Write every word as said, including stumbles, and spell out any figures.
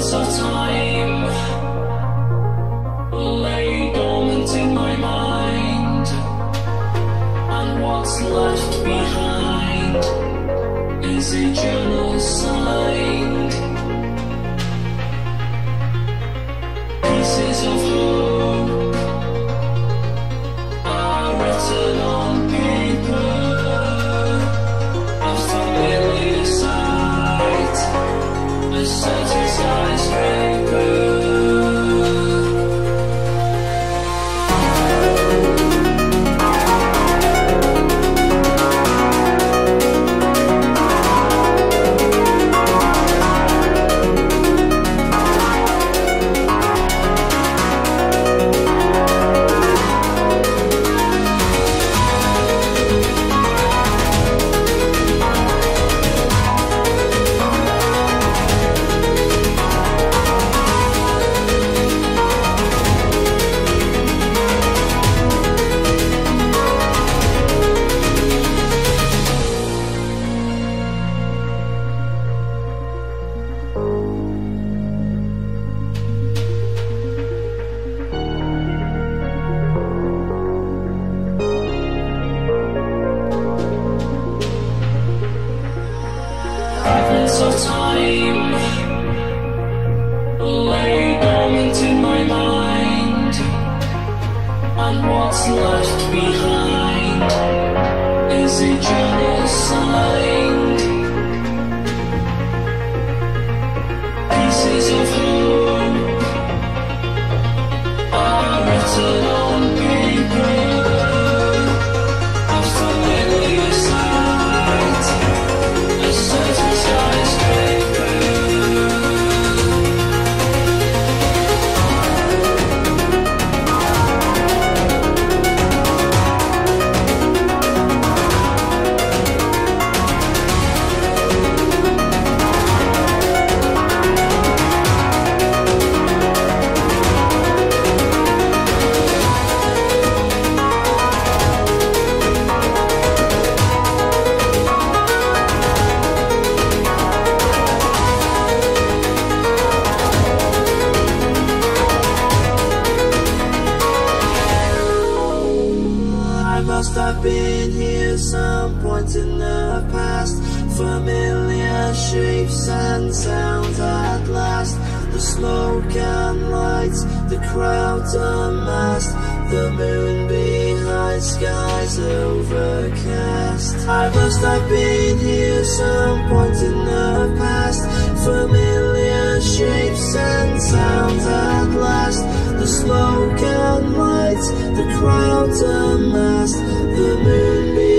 Fragments of time lay dormant in my mind, and what's left behind is a journal signed. Pieces of hope are written on paper, a familiar sight, a certain skyscraper. Fragments of time lay dormant in my mind, and what's left behind is a journal signed. Pieces of hope are written on paper, a familiar sight, a certain skyscraper. Must have been here some point in the past. Familiar shapes and sounds at last. The smoke and lights, the crowds amassed, the moon behind skies overcast. I must have been here some point in the past. Familiar shapes and sounds at last. The smoke and lights, the crowds amassed, the moon behind